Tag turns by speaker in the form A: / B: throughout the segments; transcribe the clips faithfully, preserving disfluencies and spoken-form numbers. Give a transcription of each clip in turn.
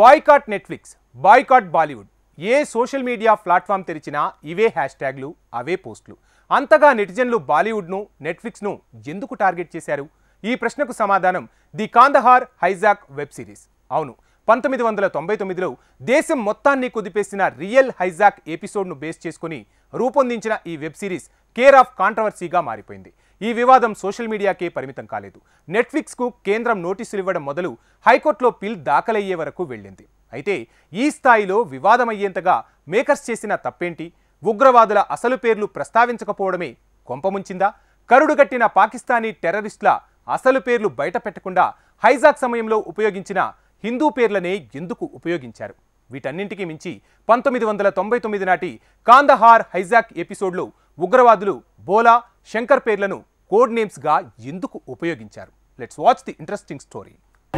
A: Boycott Netflix, boycott Bollywood. ఏ social media platform తెరిచినా ఇవే హ్యాష్ ట్యాగ్లు, అవే పోస్టులు. అంతగా నెటిజన్లు బాలీవుడ్ను, నెట్ఫ్లిక్స్ను ఎందుకు టార్గెట్ చేశారు? ఈ ప్రశ్నకు సమాధానం the Kandahar hijack web series. అవును, పంతొమ్మిది వందల తొంభై తొమ్మిదిలో దేశం మొత్తాన్ని కుదిపేసిన రియల్ హైజాక్ ఎపిసోడ్ను బేస్ చేసుకుని రూపొందించిన ఈ వెబ్ సిరీస్ కేర్ ఆఫ్ కాంట్రవర్సీగా మారిపోయింది. ఈ వివాదం సోషల్ మీడియాకే పరిమితం కాలేదు. నెట్ఫ్లిక్స్కు కేంద్రం నోటీసులు ఇవ్వడం మొదలు హైకోర్టులో పిల్ దాఖలయ్యే వరకు వెళ్ళింది. అయితే ఈ స్థాయిలో వివాదమయ్యేంతగా మేకర్స్ చేసిన తప్పేంటి? ఉగ్రవాదుల అసలు పేర్లు ప్రస్తావించకపోవడమే కొంపముంచిందా? కరుడుగట్టిన పాకిస్తానీ టెర్రరిస్టుల అసలు పేర్లు బయట పెట్టకుండా హైజాక్ సమయంలో ఉపయోగించిన హిందూ పేర్లనే ఎందుకు ఉపయోగించారు? వీటన్నింటికీ మించి పంతొమ్మిది వందల తొంభై తొమ్మిది నాటి కాందహార్ హైజాక్ ఎపిసోడ్లో ఉగ్రవాదులు బోలా, శంకర్ పేర్లను కోడ్ నేమ్స్గా ఎందుకు ఉపయోగించారు? Let's watch the interesting story.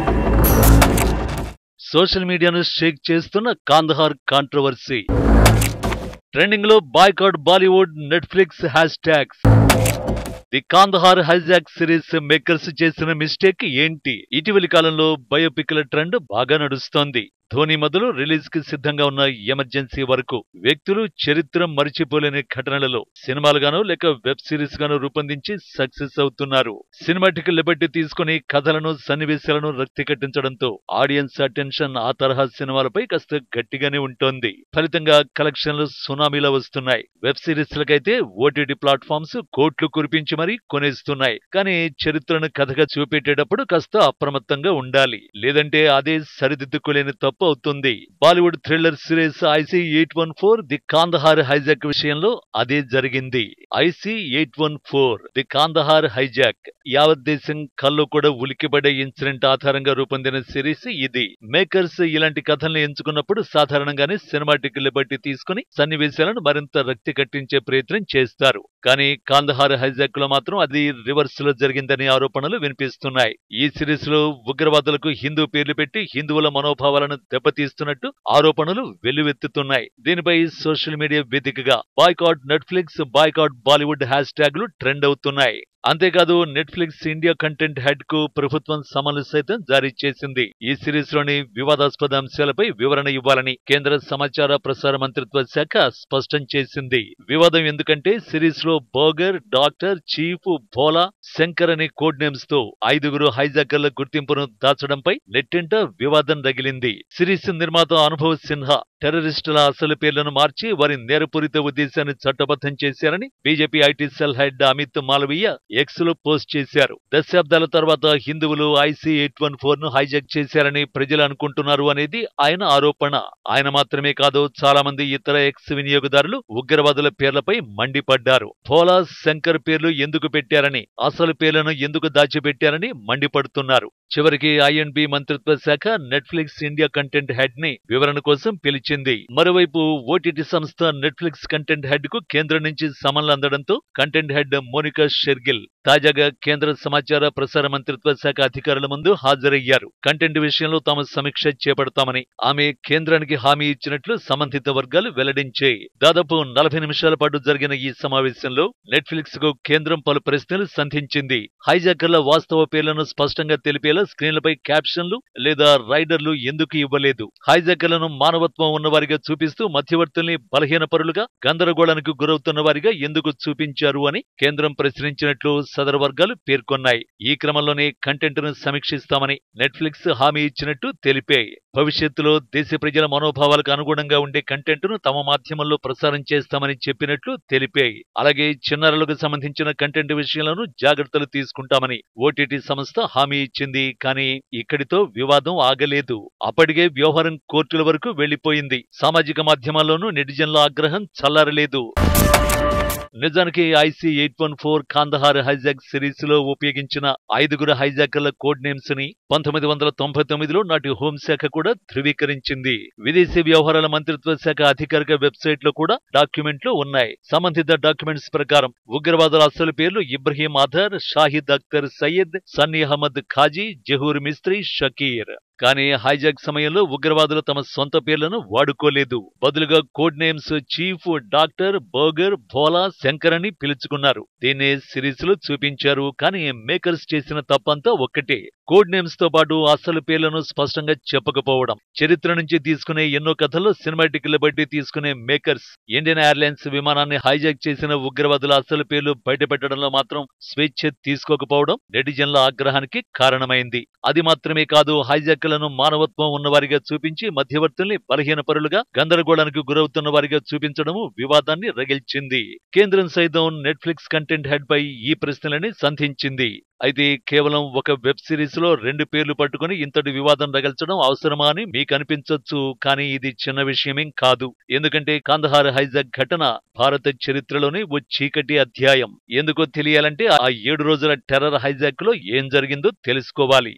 B: Social మీడియాను షేక్ చేస్తున్న కాందహార్ కాంట్రవర్సీ. ట్రెండింగ్ లో boycott Bollywood, Netflix hash tags. The Kandahar hijack series makers చేసిన మిస్టేక్ ఏంటి? ఇటీవలి కాలంలో బయోపిక్ల ట్రెండ్ బాగా నడుస్తోంది. ధోని మొదలు రిలీజ్ కి సిద్ధంగా ఉన్న ఎమర్జెన్సీ వరకు వ్యక్తులు చరిత్ర మరిచిపోలేని ఘటనలలో సినిమాలుగానో లేక వెబ్ సిరీస్ గానో రూపొందించి సక్సెస్ అవుతున్నారు. సినిమాటిక్ లిబర్టీ తీసుకుని కథలను, సన్నివేశాలను రక్తి కట్టించడంతో ఆడియన్స్ అటెన్షన్ ఆ తరహా సినిమాలపై కాస్త గట్టిగానే ఉంటోంది. ఫలితంగా కలెక్షన్లు సునామీలా వస్తున్నాయి. వెబ్ సిరీస్లకైతే ఓటీటీ ప్లాట్ఫామ్స్ కోట్లు కురిపించి మరీ కొనేస్తున్నాయి. కానీ చరిత్రను కథగా చూపెట్టేటప్పుడు కాస్త అప్రమత్తంగా ఉండాలి. లేదంటే అదే సరిదిద్దుకోలేని తప్పు అవుతుంది. Bollywood thriller series IC eight one four the Kandahar hijack విషయంలో అదే జరిగింది. IC eight one four the Kandahar hijack యావత్ దేశం కళ్ళు కూడా ఉలికిపడే ఇన్సిడెంట్ ఆధారంగా రూపొందిన సిరీస్ ఇది. మేకర్స్ ఇలాంటి కథల్ని ఎంచుకున్నప్పుడు సాధారణంగానే సినిమాటిక్ లిబర్టీ తీసుకుని సన్నివేశాలను మరింత రక్తి కట్టించే ప్రయత్నం చేస్తారు. కానీ కాందహార్ హైజాక్ లో మాత్రం అది రివర్స్ లో జరిగిందనే ఆరోపణలు వినిపిస్తున్నాయి. ఈ సిరీస్ లో ఉగ్రవాదులకు హిందూ పేర్లు పెట్టి హిందువుల మనోభావాలను దెబ్బతీస్తున్నట్టు ఆరోపణలు వెల్లువెత్తుతున్నాయి. దీనిపై సోషల్ మీడియా వేదికగా boycott Netflix, boycott Bollywood hash ట్యాగ్లు ట్రెండ్ అవుతున్నాయి. అంతేకాదు, నెట్ఫ్లిక్స్ ఇండియా కంటెంట్ హెడ్ కు ప్రభుత్వం సమన్లు సైతం జారీ చేసింది. ఈ సిరీస్ లోని వివాదాస్పద అంశాలపై వివరణ ఇవ్వాలని కేంద్ర సమాచార ప్రసార మంత్రిత్వ శాఖ స్పష్టం చేసింది. వివాదం ఎందుకంటే సిరీస్ లో burger, doctor, chief, Bhola, Shankar అనే కోడ్ నేమ్స్ తో ఐదుగురు హైజాకర్ల గుర్తింపును దాచడంపై నెట్టింట వివాదం రగిలింది. సిరీస్ నిర్మాత అనుభవ్ సిన్హా టెర్రరిస్టుల అసలు పేర్లను మార్చి వారి నేరపూరిత ఉద్దేశాన్ని చట్టబద్ధం చేశారని BJP IT cell head Amit Malviya X లో పోస్ట్ చేశారు. దశాబ్దాల తర్వాత హిందువులు ఐసీ ఎయిట్ వన్ ఫోర్ ను హైజాక్ చేశారని ప్రజలు అనుకుంటున్నారు అనేది ఆయన ఆరోపణ. ఆయన మాత్రమే కాదు, చాలా మంది ఇతర ఎక్స్ వినియోగదారులు ఉగ్రవాదుల పేర్లపై మండిపడ్డారు. భోలా, శంకర్ పేర్లు ఎందుకు పెట్టారని, అసలు పేర్లను ఎందుకు దాచిపెట్టారని మండిపడుతున్నారు. చివరికి ఐఎండ్బి మంత్రిత్వ శాఖ నెట్ఫ్లిక్స్ ఇండియా కంటెంట్ హెడ్ ని వివరణ కోసం పిలిచింది. మరోవైపు ఓటీటీ సంస్థ నెట్ఫ్లిక్స్ కంటెంట్ హెడ్ కు కేంద్రం నుంచి సమన్లు అందడంతో కంటెంట్ హెడ్ మోనికా షెర్గిల్ తాజాగా కేంద్ర సమాచార ప్రసార మంత్రిత్వ శాఖ అధికారుల ముందు హాజరయ్యారు. కంటెంట్ విషయంలో తాము సమీక్ష చేపడతామని ఆమె కేంద్రానికి హామీ ఇచ్చినట్లు సంబంధిత వర్గాలు వెల్లడించాయి. దాదాపు నలభై నిమిషాల పాటు జరిగిన ఈ సమావేశంలో నెట్ఫ్లిక్స్ కు కేంద్రం పలు ప్రశ్నలు సంధించింది. హైజాకర్ల వాస్తవ పేర్లను స్పష్టంగా తెలిపేలా స్క్రీన్లపై క్యాప్షన్లు లేదా రైడర్లు ఎందుకు ఇవ్వలేదు? హైజాకర్లను మానవత్వం ఉన్నవారిగా చూపిస్తూ మధ్యవర్తుల్ని బలహీనపరులుగా, గందరగోళానికి గురవుతున్న వారిగా ఎందుకు చూపించారు అని కేంద్రం ప్రశ్నించినట్లు సదరు వర్గాలు పేర్కొన్నాయి. ఈ క్రమంలోనే కంటెంట్ ను సమీక్షిస్తామని నెట్ఫ్లిక్స్ హామీ ఇచ్చినట్టు తెలిపాయి. భవిష్యత్తులో దేశ ప్రజల మనోభావాలకు అనుగుణంగా ఉండే కంటెంట్ ను తమ మాధ్యమంలో ప్రసారం చేస్తామని చెప్పినట్లు తెలిపాయి. అలాగే చిన్నారులకు సంబంధించిన కంటెంట్ విషయంలోనూ జాగ్రత్తలు తీసుకుంటామని ఓటీటీ సంస్థ హామీ ఇచ్చింది. కానీ ఇక్కడితో వివాదం ఆగలేదు. అప్పటికే వ్యవహారం కోర్టుల వరకు వెళ్లిపోయింది. సామాజిక మాధ్యమాల్లోనూ నెటిజన్ల ఆగ్రహం చల్లారలేదు. నిజానికి IC eight one four Kandahar hijack series లో ఉపయోగించిన ఐదుగురు హైజాకర్ల కోడ్ నేమ్స్ ని పంతొమ్మిది వందల తొంభై తొమ్మిదిలో నాటి హోంశాఖ కూడా ధృవీకరించింది. విదేశీ వ్యవహారాల మంత్రిత్వ శాఖ అధికారిక వెబ్సైట్ లో కూడా డాక్యుమెంట్లు ఉన్నాయి. సంబంధిత డాక్యుమెంట్స్ ప్రకారం ఉగ్రవాదుల అసలు పేర్లు ఇబ్రహీం అదర్, షాహిద్ అఖ్తర్ సయ్యద్, సన్నీ అహ్మద్ ఖాజీ, జహూర్ మిస్త్రీ, షకీర్. కానీ హైజాక్ సమయంలో ఉగ్రవాదులు తమ సొంత పేర్లను వాడుకోలేదు. బదులుగా code names chief, doctor, burger, Bhola, Shankar అని పిలుచుకున్నారు. దీన్నే సిరీస్ లో చూపించారు. కానీ మేకర్స్ చేసిన తప్పంతా ఒక్కటే. కోడ్ నేమ్స్ తో పాటు అసలు పేర్లను స్పష్టంగా చెప్పకపోవడం, చరిత్ర నుంచి తీసుకునే ఎన్నో కథల్లో సినిమాటిక్ లిబర్టీ తీసుకునే మేకర్స్ ఇండియన్ ఎయిర్లైన్స్ విమానాన్ని హైజాక్ చేసిన ఉగ్రవాదుల అసలు పేర్లు బయటపెట్టడంలో మాత్రం స్వేచ్ఛ తీసుకోకపోవడం నెటిజన్ల ఆగ్రహానికి కారణమైంది. అది మాత్రమే కాదు, హైజాక్లను మానవత్వం ఉన్నవారిగా చూపించి మధ్యవర్తుల్ని బలహీనపరులుగా, గందరగోళానికి గురవుతున్న వారిగా చూపించడము వివాదాన్ని రగిల్చింది. కేంద్రం సైతం నెట్ఫ్లిక్స్ కంటెంట్ హెడ్ పై ఈ ప్రశ్నలని సంధించింది. అయితే కేవలం ఒక వెబ్ సిరీస్ లో రెండు పేర్లు పట్టుకుని ఇంతటి వివాదం రగల్చడం అవసరమా అని మీకు అనిపించొచ్చు. కానీ ఇది చిన్న విషయమేం కాదు. ఎందుకంటే కాందహార్ హైజాక్ ఘటన భారత చరిత్రలోనే ఓ చీకటి అధ్యాయం. ఎందుకో తెలియాలంటే ఆ ఏడు రోజుల టెర్రర్ హైజాక్ లో ఏం జరిగిందో తెలుసుకోవాలి.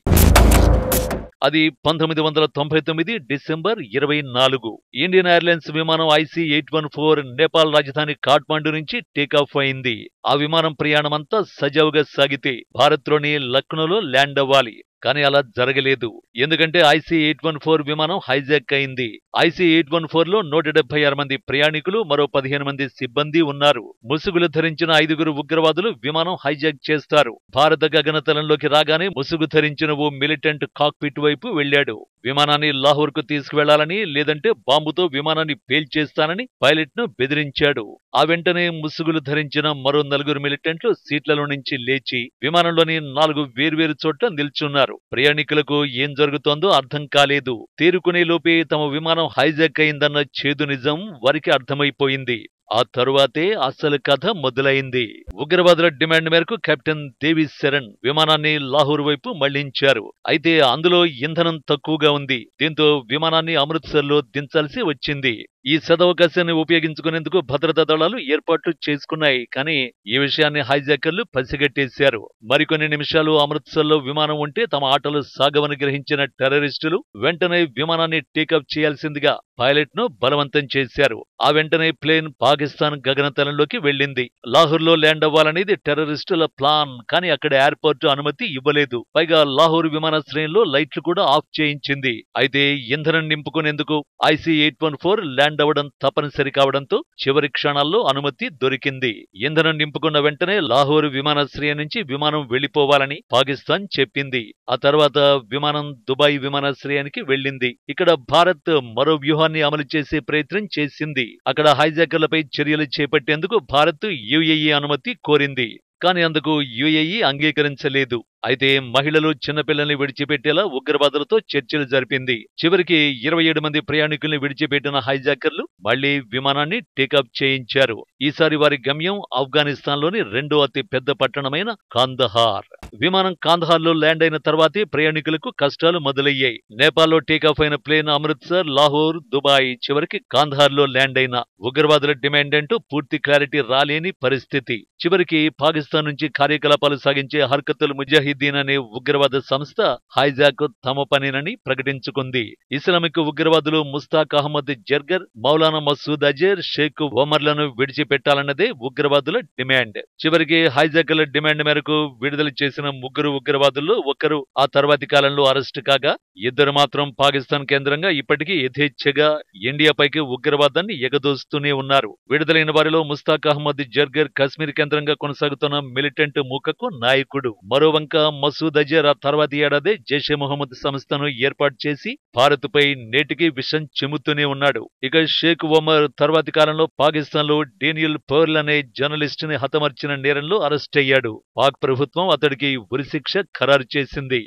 B: అది పంతొమ్మిది వందల తొంభై తొమ్మిది డిసెంబర్ ఇరవై నాలుగు. ఇండియన్ ఎయిర్లైన్స్ విమానం IC eight one four Nepal రాజధాని కాఠ్మండు నుంచి టేకాఫ్ అయింది. ఆ విమానం ప్రయాణమంతా సజావుగా సాగితే భారత్లోని లక్నోలో ల్యాండ్ అవ్వాలి. కానీ అలా జరగలేదు. ఎందుకంటే ఐసీ ఎయిట్ వన్ ఫోర్ విమానం హైజాక్ అయింది. ఐసీ ఎయిట్ వన్ ఫోర్ లో నూట డెబ్బై ఆరు మంది ప్రయాణికులు, మరో పదిహేను మంది సిబ్బంది ఉన్నారు. ముసుగులు ధరించిన ఐదుగురు ఉగ్రవాదులు విమానం హైజాక్ చేస్తారు. భారత గగనతలంలోకి రాగానే ముసుగు ధరించిన ఓ మిలిటెంట్ కాక్పిట్ వైపు వెళ్లాడు. విమానాన్ని లాహోర్ కు తీసుకువెళ్లాలని, లేదంటే బాంబుతో విమానాన్ని పేల్చేస్తానని పైలట్ ను బెదిరించాడు. ఆ వెంటనే ముసుగులు ధరించిన మరో నలుగురు మిలిటెంట్లు సీట్లలో నుంచి లేచి విమానంలోని నాలుగు వేర్వేరు చోట్ల నిల్చున్నారు. ప్రయాణికులకు ఏం జరుగుతోందో అర్థం కాలేదు. తేరుకునే లోపే తమ విమానం హైజాక్ అయిందన్న చేదు నిజం వారికి అర్థమైపోయింది. ఆ తరువాతే అసలు కథ మొదలైంది. ఉగ్రవాదుల డిమాండ్ మేరకు కెప్టెన్ దేవి శరణ్ విమానాన్ని లాహోర్ వైపు మళ్లించారు. అయితే అందులో ఇంధనం తక్కువగా ఉంది. దీంతో విమానాన్ని అమృత్సర్ లో దించాల్సి వచ్చింది. ఈ సదవకాశాన్ని ఉపయోగించుకునేందుకు భద్రతా దళాలు ఏర్పాట్లు చేసుకున్నాయి. కానీ ఈ విషయాన్ని హైజాకర్లు పసిగట్టేశారు. మరికొన్ని నిమిషాలు అమృత్సర్ లో విమానం ఉంటే తమ ఆటలు సాగవని గ్రహించిన టెర్రరిస్టులు వెంటనే విమానాన్ని టేకప్ చేయాల్సిందిగా పైలట్ ను బలవంతం చేశారు. ఆ వెంటనే ప్లేన్ పాకిస్తాన్ గగనతలంలోకి వెళ్లింది. లాహోర్ లో ల్యాండ్ అవ్వాలనేది టెర్రరిస్టుల ప్లాన్. కానీ అక్కడ ఎయిర్పోర్ట్ అనుమతి ఇవ్వలేదు. పైగా లాహోర్ విమానాశ్రయంలో లైట్లు కూడా ఆఫ్ చేయించింది. అయితే ఇంధనం నింపుకునేందుకు IC eight one four land అవడం తప్పనిసరి కావడంతో చివరి క్షణాల్లో అనుమతి దొరికింది. ఇంధనం నింపుకున్న వెంటనే లాహోర్ విమానాశ్రయం నుంచి విమానం వెళ్లిపోవాలని పాకిస్తాన్ చెప్పింది. ఆ తర్వాత విమానం దుబాయ్ విమానాశ్రయానికి వెళ్లింది. ఇక్కడ భారత్ మరో వ్యూహాన్ని అమలు చేసే ప్రయత్నం చేసింది. అక్కడ హైజాకర్లపై చర్యలు చేపట్టేందుకు భారత్ యూఏఈ అనుమతి కోరింది. కానీ అందుకు యూఏఈ అంగీకరించలేదు. అయితే మహిళలు, చిన్నపిల్లల్ని విడిచిపెట్టేలా ఉగ్రవాదులతో చర్చలు జరిపింది. చివరికి ఇరవై ఏడు మంది ప్రయాణికుల్ని విడిచిపెట్టిన హైజాకర్లు మళ్లీ విమానాన్ని టేకప్ చేయించారు. ఈసారి వారి గమ్యం ఆఫ్ఘనిస్తాన్ లోని రెండో అతి పెద్ద పట్టణమైన కాందహార్. విమానం కాందహార్ లో ల్యాండ్ అయిన తర్వాతే ప్రయాణికులకు కష్టాలు మొదలయ్యాయి. నేపాల్లో టేకాఫ్ అయిన ప్లేన్ అమృత్సర్, లాహోర్, దుబాయ్, చివరికి కాందహార్ లో ల్యాండ్ అయిన ఉగ్రవాదుల డిమాండ్ అంటూ పూర్తి క్లారిటీ రాలేని పరిస్థితి. చివరికి పాకిస్తాన్ నుంచి కార్యకలాపాలు సాగించే హర్కతుల్ ముజాహిద్దీన్ అనే ఉగ్రవాద సంస్థ హైజాక్ తమ పనినని ప్రకటించుకుంది. ఇస్లామిక్ ఉగ్రవాదులు ముస్తాక్ అహ్మద్ జర్గర్, మౌలానా మసూద్ అజర్, షేక్ ఒమర్లను విడిచిపెట్టాలన్నదే ఉగ్రవాదుల డిమాండ్. చివరికి హైజాకర్ల డిమాండ్ మేరకు విడుదల చేసిన ముగ్గురు ఉగ్రవాదుల్లో ఒకరు ఆ తర్వాతి కాలంలో అరెస్టు కాగా, ఇద్దరు మాత్రం పాకిస్తాన్ కేంద్రంగా ఇప్పటికీ యథేచ్ఛగా ఇండియాపైకి ఉగ్రవాదాన్ని ఎగదోస్తూనే ఉన్నారు. విడుదలైన వారిలో ముస్తాక్ అహ్మద్ జర్గర్ కశ్మీర్ కేంద్రంగా కొనసాగుతున్న మిలిటెంట్ మూకకు నాయకుడు. మరోవంక మసూద్ అజర్ ఆ తర్వాతి ఏడాదే జైషే మొహమ్మద్ సంస్థను ఏర్పాటు చేసి భారత్ పై నేటికి విషం చెముతూనే ఉన్నాడు. ఇక షేక్ ఒమర్ తర్వాతి కాలంలో పాకిస్తాన్ లో డేనియల్ పర్ల్ అనే జర్నలిస్ట్ ని హతమర్చిన నేరంలో అరెస్ట్ అయ్యాడు. పాక్ ప్రభుత్వం అతడికి ఉరిశిక్ష ఖరారు చేసింది.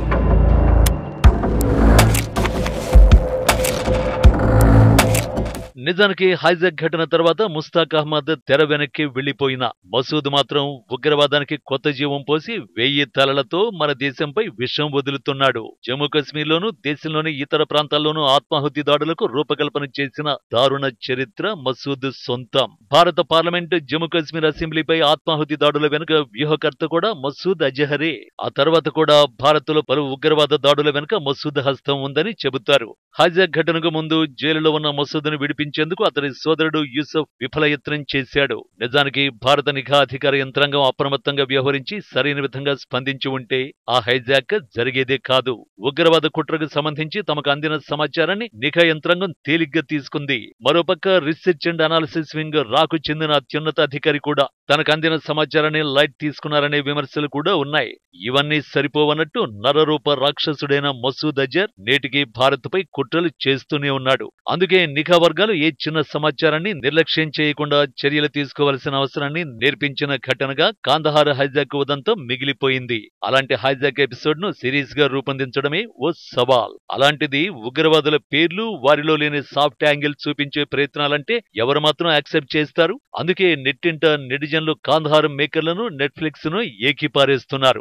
B: నిజానికి హైజాక్ ఘటన తర్వాత ముస్తాక్ అహ్మద్ తెర వెనక్కి వెళ్లిపోయిన మసూద్ మాత్రం ఉగ్రవాదానికి కొత్త జీవం పోసి వెయ్యి తలలతో మన దేశంపై విషం వదులుతున్నాడు. జమ్మూ కశ్మీర్ లోను, దేశంలోని ఇతర ప్రాంతాల్లోనూ ఆత్మాహుతి దాడులకు రూపకల్పన చేసిన దారుణ చరిత్ర మసూద్ సొంతం. భారత పార్లమెంట్ జమ్మూ కశ్మీర్ అసెంబ్లీపై ఆత్మాహుతి దాడుల వెనుక వ్యూహకర్త కూడా మసూద్ అజహరే. ఆ తర్వాత కూడా భారత్ లో పలు ఉగ్రవాద దాడుల వెనుక మసూద్ హస్తం ఉందని చెబుతారు. హైజాక్ ఘటనకు ముందు జైలులో ఉన్న మసూద్ను విడిపించి బంధించేందుకు అతని సోదరుడు యూసఫ్ విఫలయత్నం చేశాడు. నిజానికి భారత నిఘా అధికార యంత్రాంగం అప్రమత్తంగా వ్యవహరించి సరైన విధంగా స్పందించి ఉంటే ఆ హైజాక్ జరిగేదే కాదు. ఉగ్రవాద కుట్రకు సంబంధించి తమకు అందిన సమాచారాన్ని నిఘా యంత్రాంగం తేలిగ్గా తీసుకుంది. మరోపక్క రీసెర్చ్ అండ్ అనాలిసిస్ వింగ్ రాకు చెందిన అత్యున్నత అధికారి కూడా తనకు అందిన సమాచారాన్ని లైట్ తీసుకున్నారనే విమర్శలు కూడా ఉన్నాయి. ఇవన్నీ సరిపోవన్నట్టు నరరూప రాక్షసుడైన మసూద్ అజర్ నేటికి భారత్ పై కుట్రలు చేస్తూనే ఉన్నాడు. అందుకే నిఘా వర్గాలు ఏ చిన్న సమాచారాన్ని నిర్లక్ష్యం చేయకుండా చర్యలు తీసుకోవాల్సిన అవసరాన్ని నేర్పించిన ఘటనగా కాందహార్ హైజాక్ ఉదంతం మిగిలిపోయింది. అలాంటి హైజాక్ ఎపిసోడ్ ను సిరీస్ గా రూపొందించడమే ఓ సవాల్. అలాంటిది ఉగ్రవాదుల పేర్లు, వారిలో లేని సాఫ్ట్ యాంగిల్ చూపించే ప్రయత్నాలంటే ఎవరు మాత్రం యాక్సెప్ట్ చేస్తారు? అందుకే నెట్టింట నెటిజన్లు కాందహార్ మేకర్లను, నెట్ఫ్లిక్స్ ను ఏకిపారేస్తున్నారు.